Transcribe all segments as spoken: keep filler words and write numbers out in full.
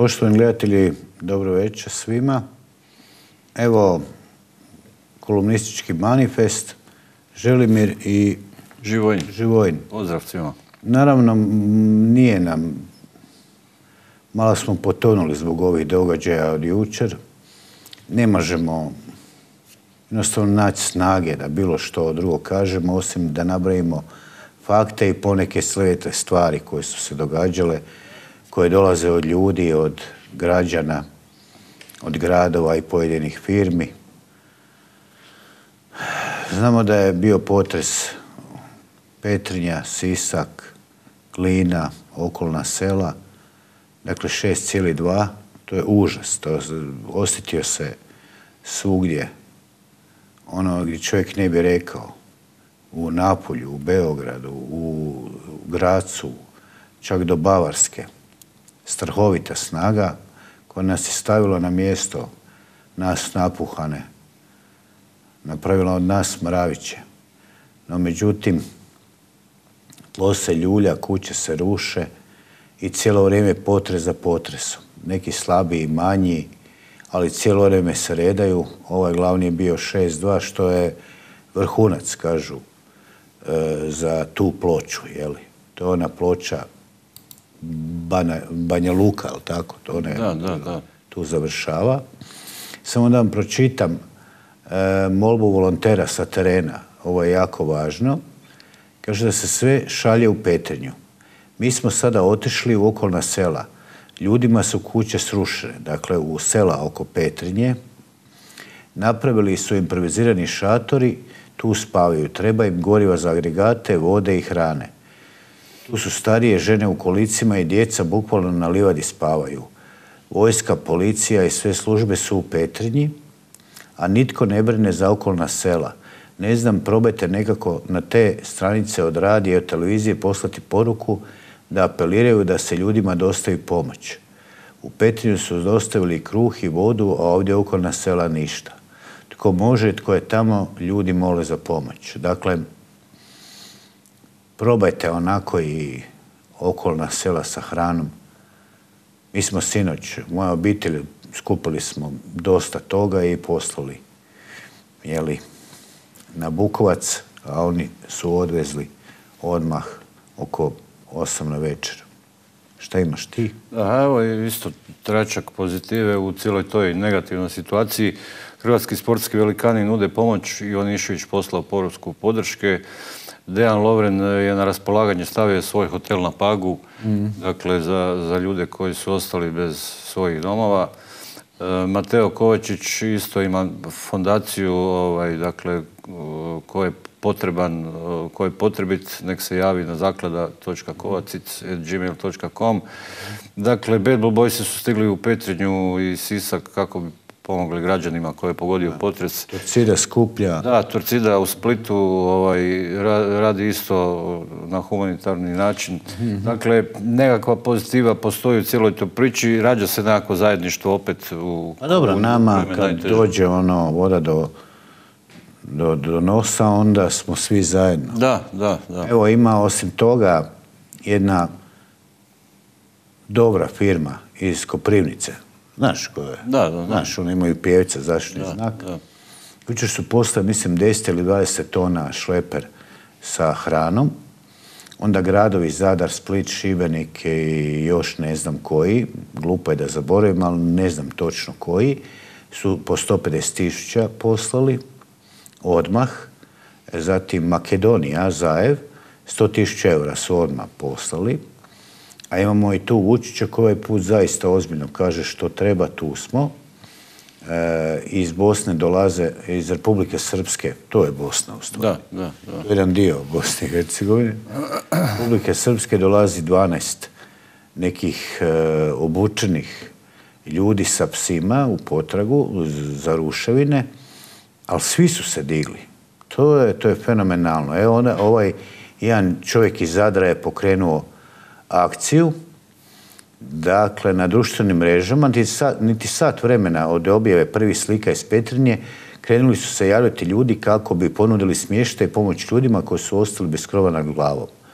Poštovani gledatelji, dobro večer svima. Evo, kolumnistički manifest, Želimir i Živojin. Živojin. Pozdrav svima. Naravno, nije nam, malo smo potonuli zbog ovih događaja od jučer. Ne možemo jednostavno naći snage da bilo što drugo kažemo, osim da nabrojimo fakte i poneke slijedite stvari koje su se događale, koje dolaze od ljudi, od građana, od gradova i pojedinih firmi. Znamo da je bio potres Petrinja, Sisak, Glina, okolna sela, dakle šest zarez dva, to je užas, to osjetio se svugdje. Ono gdje čovjek ne bi rekao, u Napulju, u Beogradu, u Gracu, čak do Bavarske. Strahovita snaga koja nas je stavila na mjesto, nas napuhane, napravila od nas mraviće. No međutim, tlo se ljulja, kuće se ruše i cijelo vrijeme potres za potresom. Neki slabiji i manji, ali cijelo vrijeme se redaju. Ovaj glavni je bio šest dva, što je vrhunac, kažu, za tu ploču. Jeli? To je ona ploča Banja, Banja Luka, ali tako? To ne, da, da, da. Tu završava. Samo da vam pročitam e, molbu volontera sa terena. Ovo je jako važno. Kaže da se sve šalje u Petrinju. Mi smo sada otišli u okolna sela. Ljudima su kuće srušene, dakle u sela oko Petrinje. Napravili su improvizirani šatori, tu spavaju. Treba im goriva za agregate, vode i hrane. Tu su starije žene u kolicima i djeca bukvalno na livadi spavaju. Vojska, policija i sve službe su u Petrinji, a nitko ne brine za okolna sela. Ne znam, probajte nekako na te stranice od radija i od televizije poslati poruku da apeliraju da se ljudima dostavi pomoć. U Petrinju su dostavili kruh i vodu, a ovdje okolna sela ništa. Tko može, tko je tamo, ljudi mole za pomoć. Dakle, probajte onako i okolna sela sa hranom. Mi smo sinoć, moja obitelj, skupili smo dosta toga i poslali, jeli, na Bukovac, a oni su odvezli odmah oko osam na večer. Šta imaš ti? Da, evo isto tračak pozitive u cijeloj toj negativnoj situaciji. Hrvatski sportski velikani nude pomoć. Ivanišević poslao poruku podrške. Dejan Lovren je na raspolaganje stavio svoj hotel na Pagu, mm. dakle za, za ljude koji su ostali bez svojih domova. E, Mateo Kovačić isto ima fondaciju, ovaj, dakle, ko je potreban, ko je potrebit, nek se javi na zaklada točka kovacic at gmail točka com. Dakle, Bad Blue Boysi su stigli u Petrinju i Sisak kako bi pomogli građanima koje je pogodio potres. Torcida skuplja. Da, Torcida u Splitu ovaj, radi isto na humanitarni način. Mm-hmm. Dakle, nekakva pozitiva postoji u cijeloj toj priči. Rađa se nekako zajedništvo opet u... Pa dobro, u, nama kad najteže. Dođe ono voda do, do, do nosa, onda smo svi zajedno. Da, da, da. Evo ima osim toga jedna dobra firma iz Koprivnice. Znaš ko je? Da, da, da. Znaš, oni imaju pjevca, zaštitni znak. Da. Jučer su poslali, mislim, deset ili dvadeset tona šleper sa hranom. Onda gradovi Zadar, Split, Šibenik i još ne znam koji, glupo je da zaboravim, ali ne znam točno koji, su po sto pedeset tisuća poslali odmah. Zatim Makedonija, Zajev, sto tisuća eura su odmah poslali. A imamo i tu Vučića koji ovaj put zaista ozbiljno kaže što treba, tu smo. E, iz Bosne dolaze, iz Republike Srpske, to je Bosna u stvari. Da, da, da. To je jedan dio Bosne i Hercegovine. Republike Srpske dolazi dvanaest nekih e, obučenih ljudi sa psima u potragu za ruševine, ali svi su se digli. To je, to je fenomenalno. Evo onda, ovaj jedan čovjek iz Zadra je pokrenuo akciju, dakle, na društvenim mrežama, niti sat, niti sat vremena od objave prvih slika iz Petrinje, krenuli su se javljati ljudi kako bi ponudili smještaj i pomoć ljudima koji su ostali bez krova nad glavom.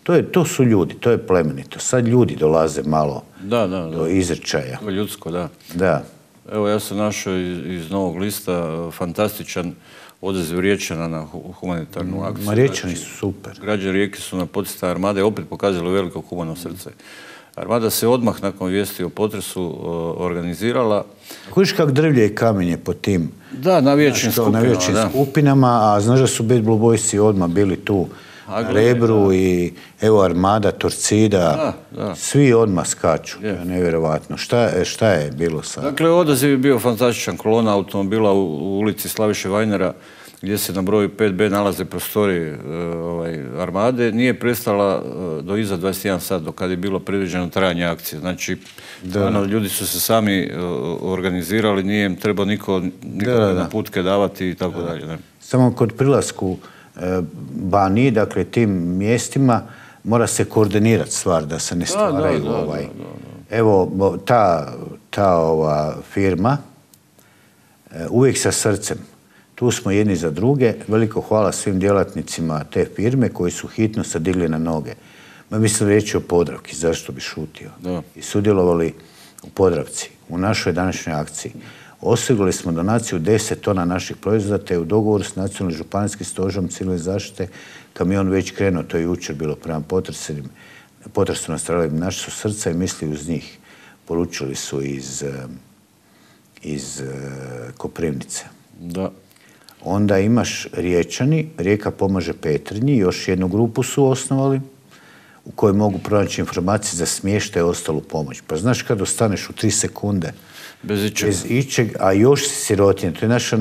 To, je, to su ljudi, to je plemenito. Sad ljudi dolaze malo da, da, da. do izrečaja. To je ljudsko, da. Da. Evo, ja sam našao iz, iz Novog lista fantastičan odaziv Riječana na humanitarnu akciju. Ma Riječani su super. Građani Rijeke su na poticaj Armade opet pokazali veliko humano srce. Armada se odmah nakon vijesti o potresu organizirala. Viš kak drvlje i kamenje po tim da, navijačkim skupinama, navijačkim da. skupinama, a znaš da su Bad Blue Boysi odmah bili tu A, na Rebru i evo Armada, Torcida, da, da. svi odmah skaču. Je. Nevjerovatno. Šta, šta je bilo sad? Dakle, odaziv je bio fantastičan. Kolona automobila u, u ulici Slaviše Vajnera, gdje se na broju pet be nalaze prostori uh, ovaj, Armade, nije prestala uh, do iza dvadeset jedan sat, do kada je bilo predviđeno trajanje akcije. Znači, ono, ljudi su se sami uh, organizirali, nije im trebao niko nikakve naputke davati i tako da. dalje. Ne? Samo kod prilasku uh, Baniji, dakle tim mjestima, mora se koordinirati stvar da se ne stvaraju. Da, da, ovaj. da, da, da. Evo, ta, ta ova firma, uh, uvijek sa srcem. Tu smo jedni za druge. Veliko hvala svim djelatnicima te firme koji su hitno se digli na noge. Ma mislim reći o Podravki, zašto bi šutio. Da. I sudjelovali u Podravci, u našoj današnjoj akciji. Osigurali smo donaciju deset tona naših proizvoda, te u dogovoru s nacionalnim županijskim stožerom civilne zaštite kamion već krenuo, to je jučer bilo prema potresenim, potresu nastralim naše su srca i misli uz njih. Poručili su iz, iz Koprivnice. Da. Onda imaš Riječani, Rijeka pomaže Petrinji, još jednu grupu su osnovali u kojoj mogu pronaći informacije za smještaj i ostalu pomoć. Pa znaš kad ostaneš u tri sekunde bez ičeg, bez ičeg, a još si sirotinja. To je naša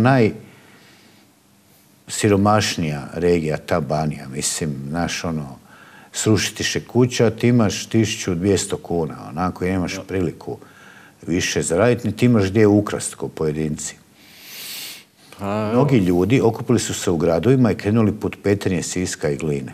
najsiromašnija regija, ta Banija. Mislim, naš ono, srušiti še kuća, ti imaš tisuću dvjesto kuna, onako nemaš priliku više zaraditi, ni ti imaš gdje ukrast ko pojedinci. Pa, mnogi ljudi okupili su se u gradovima i krenuli put Petrinje, Siska i Gline.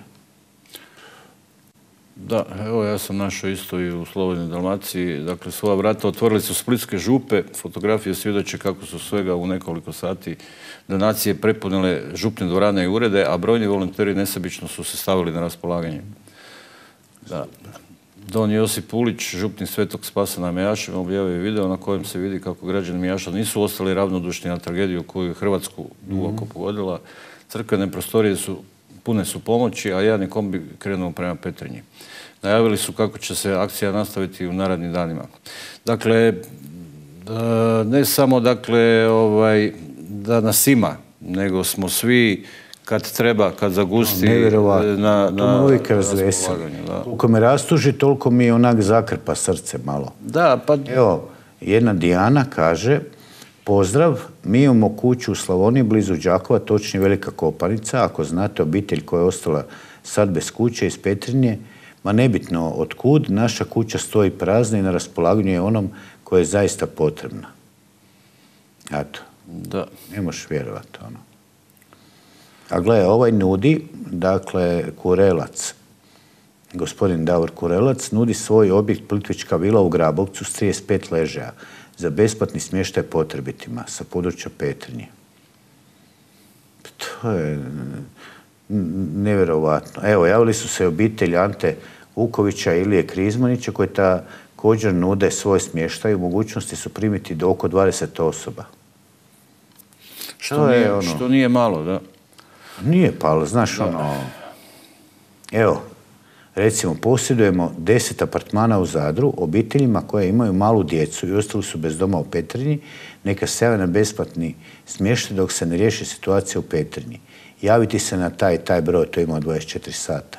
Da, evo ja sam našao isto i u Slobodnoj Dalmaciji. Dakle, svoja vrata otvorili su splitske župe. Fotografije svjedoče kako su svega u nekoliko sati donacije prepunile župne dvorane i urede, a brojni volonteri nesebično su se stavili na raspolaganje. Da. Don Josip Ulić, župnik Svetog Spasa na Mejašima, objavio je video na kojem se vidi kako građani Mejaša nisu ostali ravnodušni na tragediju koju je Hrvatsku duboko pogodila. Crkvene prostorije su pune su pomoći, a jedan je kombi krenuo prema Petrinji. Najavili su kako će se akcija nastaviti u narednim danima. Dakle, ne samo dakle, ovaj, da nas ima, nego smo svi kad treba, kad zagusti Nevjerovatno. na, to me uvijek razveseli. Koliko me rastuži, toliko mi onak zakrpa srce malo. Da, pa... Evo, jedna Dijana kaže, pozdrav, mi imamo kuću u Slavoniji blizu Đakova, točnije Velika Kopanica. Ako znate obitelj koja je ostala sad bez kuće iz Petrinje, ma nebitno od kud, naša kuća stoji prazna i na raspolaganju je onom koja je zaista potrebna. Eto, da. Ne možeš vjerovati ono. A gledaj, ovaj nudi, dakle, Kurelac, gospodin Davor Kurelac, nudi svoj objekt Plitvička vila u Grabovcu s trideset pet ležaja za besplatni smještaj potrebitima sa područja Petrinje. To je nevjerovatno. Evo, javili su se obitelji Ante Vukovića i Ilije Krizmanića koji također nude svoj smještaj. U mogućnosti su primiti do oko dvadeset osoba. Što, nije, ono, što nije malo, da. Nije palo, znaš da. ono... Evo, recimo, posjedujemo deset apartmana u Zadru, obiteljima koje imaju malu djecu i ostali su bez doma u Petrinji, neka se jave na besplatni smještaj dok se ne riješi situacija u Petrinji. Javiti se na taj taj broj, to ima dvadeset četiri sata.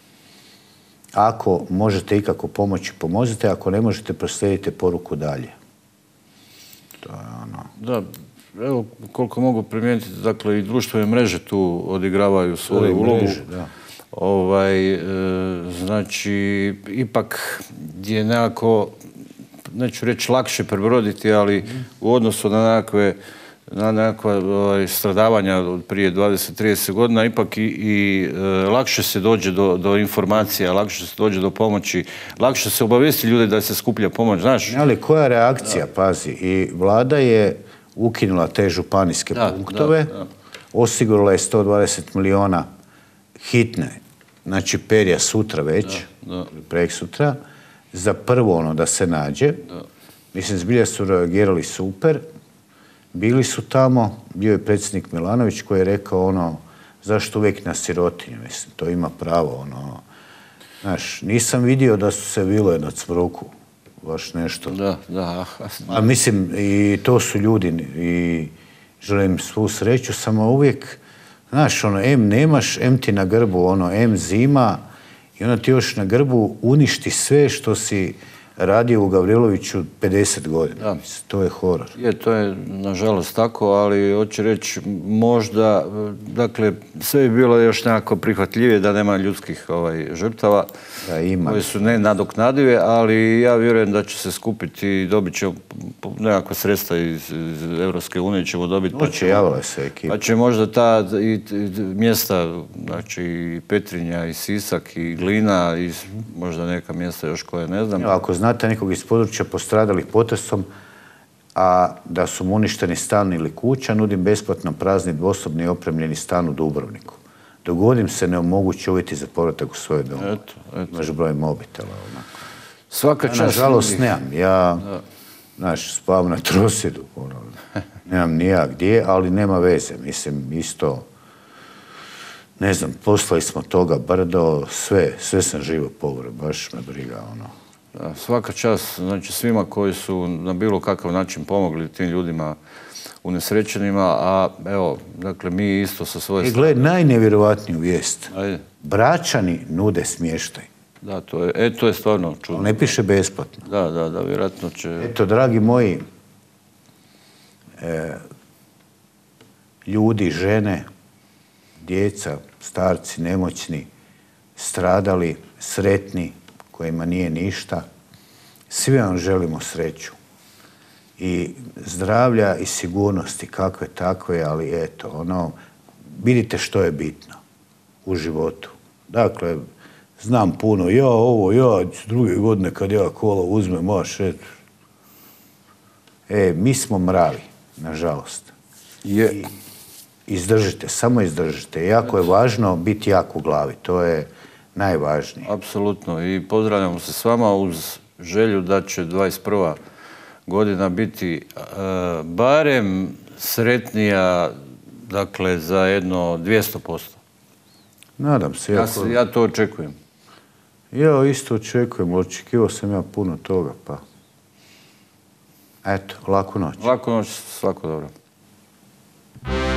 Ako možete ikako pomoći, pomozite, ako ne možete, proslijedite poruku dalje. To je ono... Da, evo, koliko mogu primijetiti, dakle, i društvene mreže tu odigravaju svoju ulogu. Mreže, da. Ovaj, e, znači, ipak je nekako, neću reći lakše prebroditi, ali mm. u odnosu na nekakve, na nekakva ovaj, stradavanja od prije dvadeset do trideset godina, ipak i, i e, lakše se dođe do, do informacija, lakše se dođe do pomoći, lakše se obavijesti ljude da se skuplja pomoć, znaš? Ali koja reakcija, da. Pazi, i vlada je ukinula te županijske da, punktove, da, da. Osigurala je sto dvadeset milijuna hitne znači perja sutra već, prek sutra, za prvo ono da se nađe. Mislim, zbilja su reagirali super. Bili su tamo, bio je predsjednik Milanović koji je rekao ono, zašto uvijek na sirotinju, mislim, to ima pravo, ono, znaš, nisam vidio da su se vile na Cvroku, baš nešto. Da, da. A mislim, i to su ljudi i želim svu sreću, samo uvijek, znaš, ono, em nemaš, em ti na grbu, ono, em zima i onda ti još na grbu uništi sve što si radio u Gavriloviću pedeset godina. Da. Mislim, to je horor. Je, to je nažalost tako, ali hoću reći možda, dakle, sve je bilo još nekako prihvatljivije da nema ljudskih ovaj, žrtava da, ima. Koje su nenadoknadive, ali ja vjerujem da će se skupiti i dobit će nekakva sredstva iz, iz Europske unije ćemo dobiti. Pa će, javila se ekipa. Pa će možda ta i, i, mjesta, znači i Petrinja, i Sisak, i Glina, i možda neka mjesta još koje ne znam. Ako znate nekog iz područja postradalih potresom, a da su mu uništeni stan ili kuća, nudim besplatno prazni dvosobni i opremljeni stan u Dubrovniku. Dok god im se ne omogući uvjeti za povratak u svoje domove. Eto, eto. Imaš broj mobitela, onako. Svaka čast. Ja, nažalost, nemam. Ja, znaš, spavam na Trosjedu, ono, nemam ni ja gdje, ali nema veze. Mislim, isto, ne znam, poslali smo toga brdo, sve, sve sam živo povore, baš me briga, ono. Da, svaka čast, znači svima koji su na bilo kakav način pomogli tim ljudima unesrećenima, a evo, dakle, mi isto sa svoje strane... E, gled, najnevjerovatniju vijest. Ajde. Bračani nude smještaj. Da, to je, e, to je stvarno čudno. Ne piše besplatno. Da, da, da, vjerojatno će... Eto, dragi moji, e, ljudi, žene, djeca, starci, nemoćni, stradali, sretni, kojima nije ništa, svi vam želimo sreću. I zdravlja i sigurnosti, kakve takve, ali eto, ono, vidite što je bitno u životu. Dakle, znam puno, ja ovo, ja druge godine kad ja kola uzmem, maš, eto. E, mi smo mravi, nažalost. Je. I izdržite, samo izdržite. Jako je važno biti jak u glavi, to je najvažnije. Apsolutno. I pozdravljamo se s vama uz želju da će dvadeset prva godina biti uh, barem sretnija, dakle, za jedno dvjesto posto. Nadam se. Ja, se, ja to očekujem. Ja isto očekujem. Očekivao sam ja puno toga, pa... Eto, laku noć. Laku noć, svako dobro.